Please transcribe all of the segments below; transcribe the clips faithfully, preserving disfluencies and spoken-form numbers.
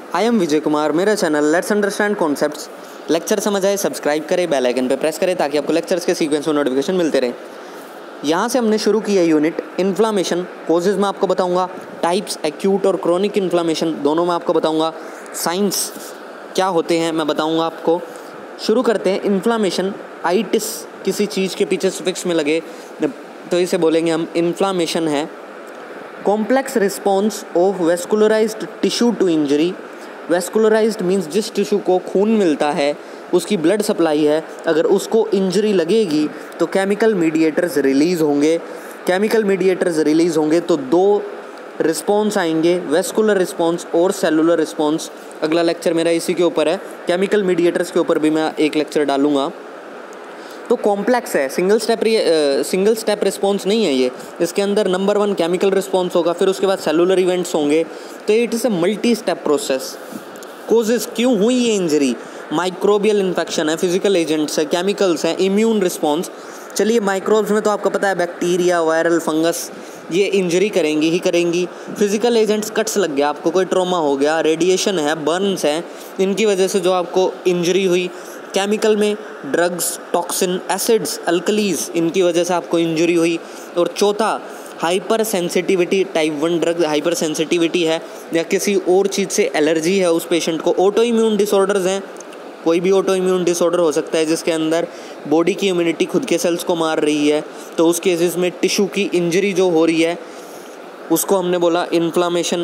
I am Vijay Kumar, मेरा channel let's understand concepts. Lecture समझ आए सब्सक्राइब करें, बेल आइकन पे प्रेस करें ताकि आपको लेक्चर्स के सीक्वेंस और नोटिफिकेशन मिलते रहें। यहाँ से हमने शुरू किया यूनिट इन्फ्लामेशन। कोजेज़ में आपको बताऊंगा, टाइप्स एक्यूट और क्रोनिक इन्फ्लामेशन दोनों में आपको बताऊंगा, साइंस क्या होते हैं मैं बताऊंगा आपको। शुरू करते हैं इन्फ्लामेशन। आइटिस किसी चीज़ के पीछे सफिक्स में लगे तो इसे बोलेंगे हम इन्फ्लामेशन है। Complex response of vascularized tissue to injury. Vascularized means जिस टिश्यू को खून मिलता है, उसकी ब्लड सप्लाई है, अगर उसको इंजरी लगेगी तो केमिकल मीडिएटर्स रिलीज़ होंगे। केमिकल मीडिएटर्स रिलीज़ होंगे तो दो रिस्पॉन्स आएंगे, वेस्कुलर रिस्पॉन्स और सेलुलर रिस्पॉन्स। अगला लेक्चर मेरा इसी के ऊपर है, केमिकल मीडिएटर्स के ऊपर भी मैं एक लेक्चर डालूंगा। तो कॉम्प्लेक्स है, single step single step response नहीं है ये। इसके अंदर नंबर वन केमिकल रिस्पॉन्स होगा, फिर उसके बाद सेलुलर इवेंट्स होंगे। तो it is a multi step process. Causes क्यों हुई ये इंजरी? माइक्रोबियल इन्फेक्शन है, फिजिकल एजेंट्स है, केमिकल्स हैं, इम्यून रिस्पॉन्स। चलिए माइक्रोब्स में तो आपको पता है बैक्टीरिया, वायरल, फंगस ये इंजरी करेंगी ही करेंगी। फिजिकल एजेंट्स, कट्स लग गया आपको, कोई ट्रॉमा हो गया, रेडिएशन है, बर्न्स हैं, इनकी वजह से जो आपको इंजरी हुई। केमिकल में ड्रग्स, टॉक्सिन, एसिड्स, अल्कलीज, इनकी वजह से आपको इंजरी हुई। और चौथा hypersensitivity, type one drug hypersensitivity है या किसी और चीज़ से एलर्जी है उस पेशेंट को। ऑटो इम्यून डिसऑर्डर्स हैं, कोई भी ऑटो इम्यून डिसऑर्डर हो सकता है जिसके अंदर बॉडी की इम्यूनिटी खुद के सेल्स को मार रही है, तो उस केसेस में टिश्यू की इंजरी जो हो रही है उसको हमने बोला इन्फ्लामेशन।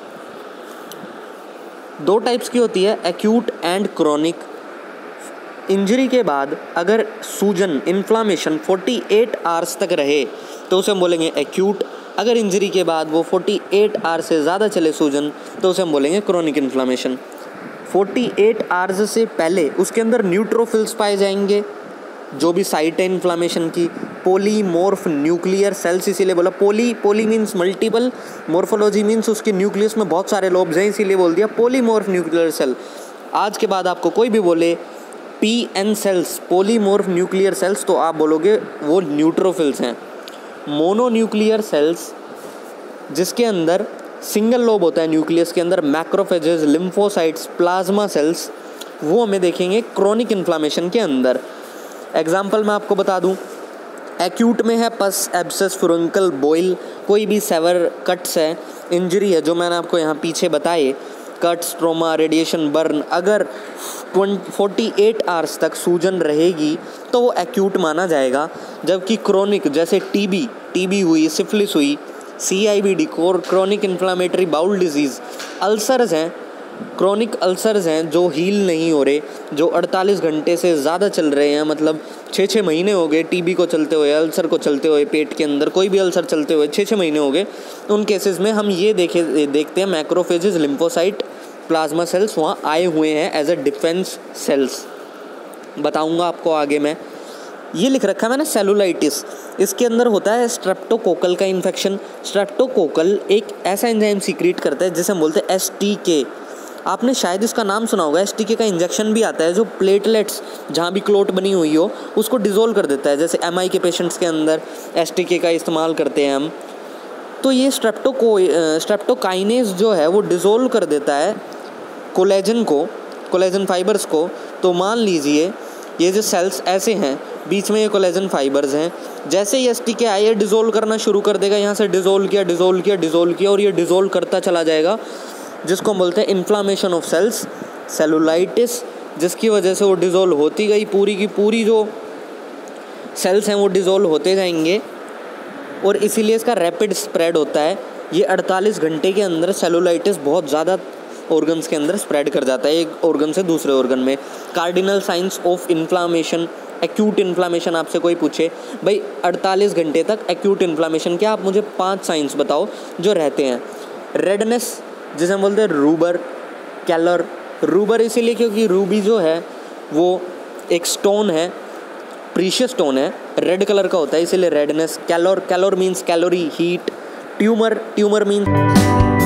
दो टाइप्स की होती है, एक्यूट एंड क्रोनिक। इंजरी के बाद अगर सूजन, इन्फ्लामेशन अड़तालीस आवर्स तक रहे तो उसे हम बोलेंगे एक्यूट। अगर इंजरी के बाद वो अड़तालीस आवर्स से ज़्यादा चले सूजन तो उसे हम बोलेंगे क्रोनिक इन्फ्लामेशन। अड़तालीस आवर्स से पहले उसके अंदर न्यूट्रोफिल्स पाए जाएंगे, जो भी साइट है इन्फ्लामेशन की। पॉलीमॉर्फ न्यूक्लियर सेल्स, इसीलिए बोला poly, poly means multiple, morphology means उसके न्यूक्लियस में बहुत सारे लोब्स हैं, इसीलिए बोल दिया पॉलीमॉर्फ न्यूक्लियर सेल। आज के बाद आपको कोई भी बोले P N cells, polymorph nuclear cells, तो आप बोलोगे वो न्यूट्रोफिल्स हैं। मोनोन्यूक्लियर सेल्स जिसके अंदर सिंगल लोब होता है न्यूक्लियस के अंदर, मैक्रोफेजेस, लिम्फोसाइट्स, प्लाज्मा सेल्स, वो हमें देखेंगे क्रोनिक इन्फ्लामेशन के अंदर। एग्जाम्पल मैं आपको बता दूं, एक्यूट में है पस, एब्सेस, फुरंकल, बॉइल, कोई भी सेवर, कट्स है, इंजरी है जो मैंने आपको यहाँ पीछे बताए, कट्स, ट्रोमा, रेडिएशन, बर्न। अगर अड़तालीस आवर्स तक सूजन रहेगी तो वो एक्यूट माना जाएगा। जबकि क्रोनिक जैसे टीबी, टीबी हुई, सिफिलिस हुई, C I B D, chronic inflammatory bowel disease, ulcers हैं, क्रोनिक अल्सर्स हैं जो हील नहीं हो रहे, जो अड़तालीस घंटे से ज़्यादा चल रहे हैं, मतलब छः छः महीने हो गए टीबी को चलते हुए, अल्सर को चलते हुए, पेट के अंदर कोई भी अल्सर चलते हुए छः छः महीने हो गए। उन केसेस में हम ये देखे देखते हैं मैक्रोफेजेस, लिम्फोसाइट, प्लाज्मा सेल्स वहाँ आए हुए हैं एज अ डिफेंस सेल्स। बताऊँगा आपको आगे मैं। ये लिख रखा है मैंने सेलुलाइटिस, इसके अंदर होता है स्ट्रेप्टोकोकल का इन्फेक्शन। स्ट्रेप्टोकोकल एक ऐसा एंजाइम सीक्रेट करता है जिसे हम बोलते हैं एस टी के। आपने शायद इसका नाम सुना होगा, एस टी के का इंजेक्शन भी आता है जो प्लेटलेट्स जहाँ भी क्लोट बनी हुई हो उसको डिज़ोल्व कर देता है। जैसे एम आई के पेशेंट्स के अंदर एस टी के का इस्तेमाल करते हैं हम। तो ये स्ट्रेप्टोको स्ट्रेप्टोकाइनेज जो है वो डिज़ोल्व कर देता है कोलेजन को, कोलेजन फाइबर्स को। तो मान लीजिए ये जो सेल्स ऐसे हैं, बीच में ये कोलेजन फाइबर्स हैं, जैसे ही एस टी के आए ये डिज़ोल्व करना शुरू कर देगा। यहाँ से डिज़ोल्व किया, डिज़ोल्व किया, डिज़ोल्व किया और ये डिज़ोल्व करता चला जाएगा, जिसको हम बोलते हैं इन्फ्लामेशन ऑफ सेल्स, सेलुलाइटिस। जिसकी वजह से वो डिज़ोल्व होती गई, पूरी की पूरी जो सेल्स हैं वो डिज़ोल्व होते जाएंगे और इसीलिए इसका रैपिड स्प्रेड होता है। ये अड़तालीस घंटे के अंदर सेलुलाइटिस बहुत ज़्यादा ऑर्गन्स के अंदर स्प्रेड कर जाता है, एक ऑर्गन से दूसरे ऑर्गन में। Cardinal signs of inflammation, acute inflammation आपसे कोई पूछे भाई अड़तालीस घंटे तक एक्यूट इन्फ्लामेशन क्या, आप मुझे पांच साइंस बताओ जो रहते हैं। रेडनेस जिसे हम बोलते हैं रूबर, कैलर। रूबर इसीलिए क्योंकि रूबी जो है वो एक स्टोन है, प्रीशियस स्टोन है, रेड कलर का होता है इसीलिए redness. Calor, calor means calorie, heat. Tumor, tumor means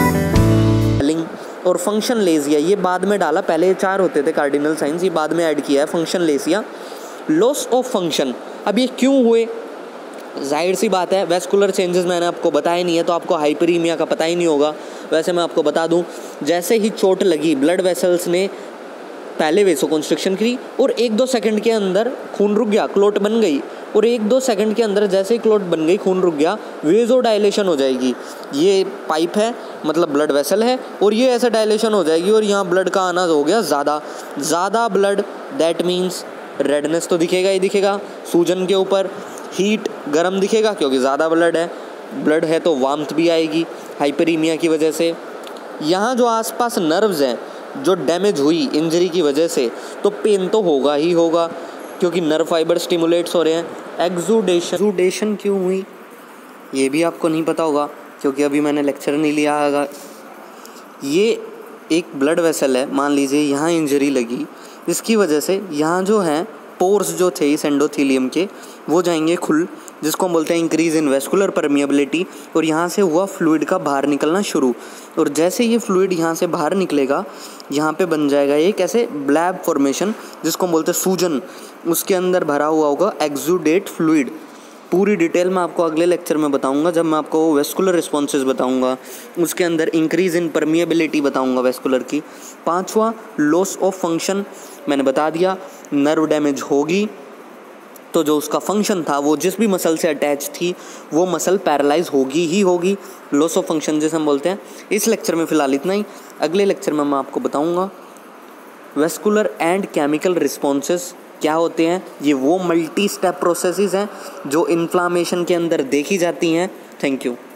और फंक्शन लेसिया, ये बाद में डाला, पहले ये चार होते थे कार्डिनल साइंस, ये बाद में ऐड किया है फंक्शन लेसिया। लॉस ऑफ फंक्शन, अब ये क्यों हुए? जाहिर सी बात है वेस्कुलर चेंजेस मैंने आपको बताया नहीं है तो आपको हाइपरीमिया का पता ही नहीं होगा। वैसे मैं आपको बता दूं, जैसे ही चोट लगी ब्लड वेसल्स ने पहले वेसो कंस्ट्रिक्शन की और एक दो सेकंड के अंदर खून रुक गया, क्लोट बन गई, और एक दो सेकंड के अंदर जैसे ही क्लोट बन गई, खून रुक गया, वेजो डायलेशन हो जाएगी। ये पाइप है, मतलब ब्लड वेसल है, और ये ऐसा डायलेशन हो जाएगी और यहाँ ब्लड का आना हो गया ज़्यादा ज़्यादा ब्लड। दैट मीन्स रेडनेस तो दिखेगा ही दिखेगा, सूजन के ऊपर हीट गर्म दिखेगा क्योंकि ज़्यादा ब्लड है, ब्लड है तो वार्मथ भी आएगी हाइपरीमिया की वजह से। यहाँ जो आसपास नर्व्स हैं जो डैमेज हुई इंजरी की वजह से, तो पेन तो होगा ही होगा क्योंकि नर्व फाइबर स्टिमुलेट्स हो रहे हैं। एक्सुडेशन एक्सुडेशन क्यों हुई ये भी आपको नहीं पता होगा क्योंकि अभी मैंने लेक्चर नहीं लिया है। ये एक ब्लड वेसल है, मान लीजिए यहाँ इंजरी लगी, इसकी वजह से यहाँ जो है पोर्स जो थे इस एंडोथेलियम के वो जाएंगे खुल, जिसको हम बोलते हैं इंक्रीज इन वेस्कुलर परमिएबिलिटी, और यहाँ से हुआ फ्लूइड का बाहर निकलना शुरू। और जैसे ये फ्लूइड यहाँ से बाहर निकलेगा, यहाँ पे बन जाएगा एक ऐसे ब्लैब फॉर्मेशन जिसको हम बोलते हैं सूजन, उसके अंदर भरा हुआ होगा एक्सुडेट फ्लूइड। पूरी डिटेल मैं आपको अगले लेक्चर में बताऊंगा जब मैं आपको वेस्कुलर रिस्पॉन्सेज बताऊंगा, उसके अंदर इंक्रीज इन परमिएबिलिटी बताऊंगा वेस्कुलर की। पांचवा लॉस ऑफ फंक्शन, मैंने बता दिया नर्व डैमेज होगी तो जो उसका फंक्शन था वो जिस भी मसल से अटैच थी वो मसल पैरालाइज होगी ही होगी, लॉस ऑफ फंक्शन जैसे हम बोलते हैं। इस लेक्चर में फ़िलहाल इतना ही, अगले लेक्चर में मैं आपको बताऊंगा वेस्कुलर एंड केमिकल रिस्पॉन्सेज क्या होते हैं। ये वो मल्टी स्टेप प्रोसेसेस हैं जो इन्फ्लामेशन के अंदर देखी जाती हैं। Thank you.